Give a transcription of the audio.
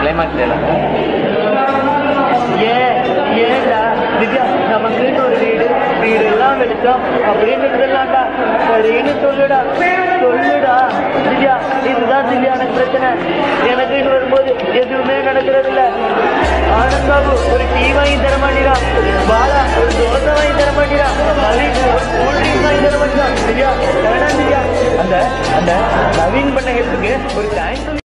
Climax எல்லாம் ஏன்டா திவ்யா நமக்குன்னு ஒரு வீடெல்லாம் வெளிச்சோம் அப்படின்னு இருந்துடலாம்டா சரின்னு சொல்லுடா திவ்யா. இதுதான் திவ்யா எனக்கு பிரச்சனை. எனக்குன்னு வரும்போது எதுவுமே நடக்கிறது இல்ல. ஆனந்த் பாபு ஒரு டீ வாங்கி தர மாட்டேங்கிறான், பாலா ஒரு தோசை வாங்கி தர மாட்டேங்கிறான், நவீன் ஒரு கூல் ட்ரிங்க் வாங்கி தர மாட்டேங்கிறான். திவ்யா வேணாம் திவ்யா. அந்த நவீன் பண்ண ஹெல்ப்புக்கு ஒரு தேங்க்ஸ்